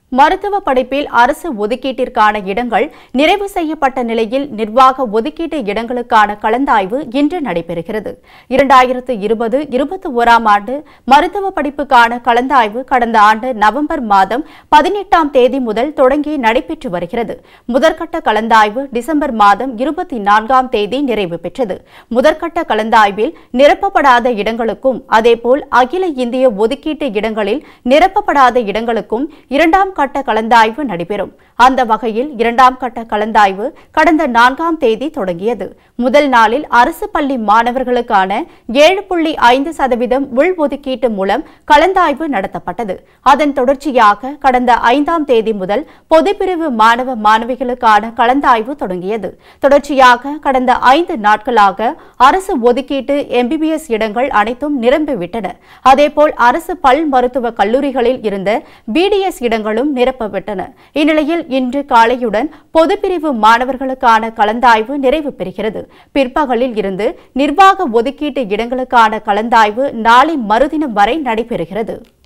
மருத்துவ படிப்பில் அரசு ஒதுக்கீட்டிற்கான இடங்கள் நிறைவு செய்யப்பட்ட நிலையில் நிர்வாக ஒதுக்கீட்டு இடங்களுக்கான கலந்தாய்வு இன்று நடைபெறுகிறது. 2020-21ஆம் ஆண்டு மருத்துவ படிப்புக்கான கலந்தாய்வு கடந்த ஆண்டு நவம்பர் மாதம் 18ஆம் தேதி முதல் தொடங்கி நடைபெற்று வருகிறது. முதற்கட்ட கலந்தாய்வு டிசம்பர் மாதம் 24ஆம் தேதி நிறைவு பெற்றது. முதற்கட்ட கலந்தாய்வில் நிரப்பப்படாத இடங்களுக்கும் அதேபோல் அகில இந்திய ஒதுக்கீட்டு இடங்களில் நிரப்பப்படாத இடங்களுக்கும் இரண்டாம் கட்ட கலந்தாய்வு நடைபெறும். அந்த வகையில் இரண்டாம் கட்ட கலந்தாய்வு கடந்த 4ஆம் தேதி தொடங்கியது. முதல் நாளில் அரசு பள்ளி மாணவர்களுக்கான 7.5% உள்ஒதுக்கீட்டு மூலம் கலந்தாய்வு நடத்தப்பட்டது. அதன் தொடர்ச்சியாக கடந்த 5ஆம் தேதி முதல் பொதுப்பிரிவு மாணவ மாணவிகளுக்கான கலந்தாய்வு தொடங்கியது. தொடர்ச்சியாக கடந்த 5 நாட்களாக அரசு ஒதுக்கீட்டு MBBS இடங்கள் அனைத்தும் நிரம்பிவிட்டன. அதேபோல் அரசு பல் மருத்துவ கல்லூரிகளில் இருந்த BDS இடங்களும் நிரப்பப்பட்டன. இந்நிலையில் இன்று காலையுடன் பொதுப்பிரிவு மாணவர்களுக்கான கலந்தாய்வு நிறைவு பெறுகிறது. பிற்பகலில் இருந்து நிர்வாக ஒதுக்கீட்டு இடங்களுக்கான கலந்தாய்வு நாளை மறுதினம் வரை நடைபெறுகிறது.